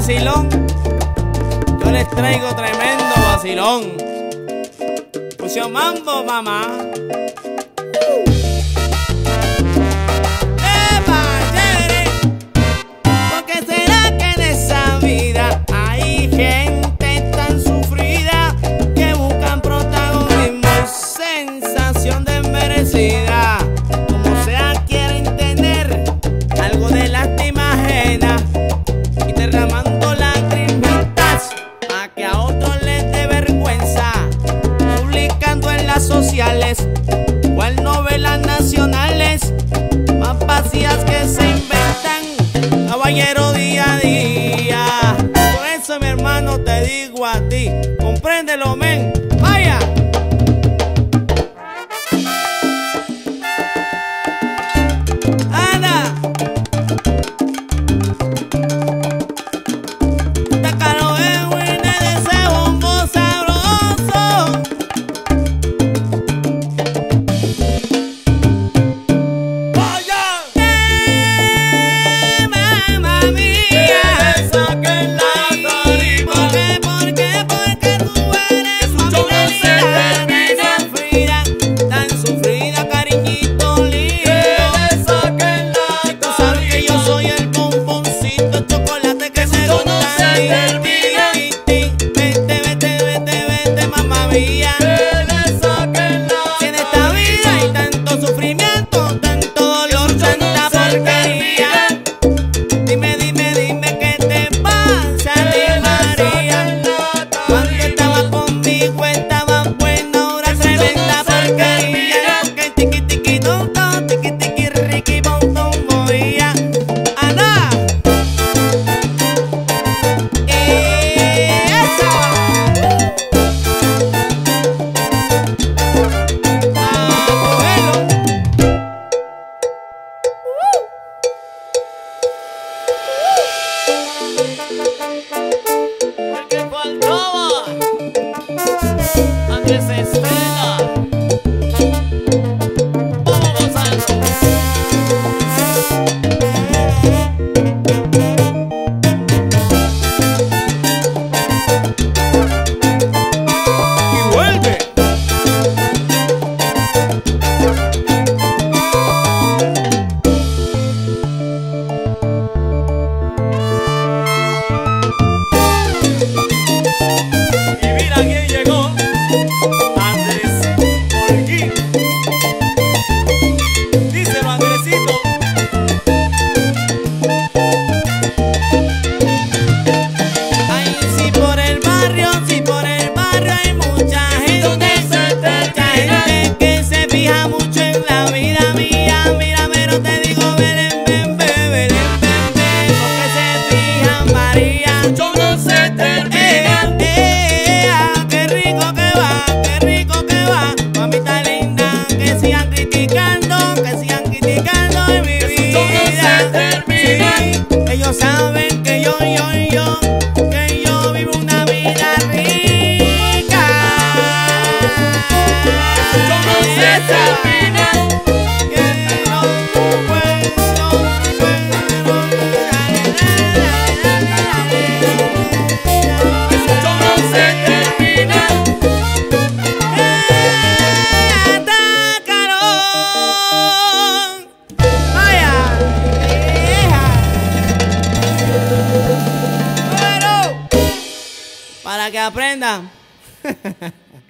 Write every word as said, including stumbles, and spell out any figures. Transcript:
vacilón. Yo les traigo tremendo vacilón. Fusión mambo, mamá. Como sea quieren tener algo de lástima ajena y derramando lagrimitas a que a otros les dé vergüenza, publicando en las sociales cual novelas nacionales más vacías que se inventan, caballero, día a día. Por eso, mi hermano, te digo a ti, compréndelo, men, vaya. Porque faltaba Andrés Estela. Vamos gozando. Y vuelve. Quién llegó, Andrés Holguín. Díselo, Andresito. Ay, si por el barrio, si por el barrio hay mucha gente, mucha gente que se fija mucho en la vida mía. Mira, pero te digo, Belén, ven, ven, Belén, ven, ven, porque se fija María. Yo no sé terminar. Ellos saben que yo, yo, yo, que yo vivo una vida rica. Yo no sé terminar. Que no puedo, Yo no sé terminar. para que aprendan.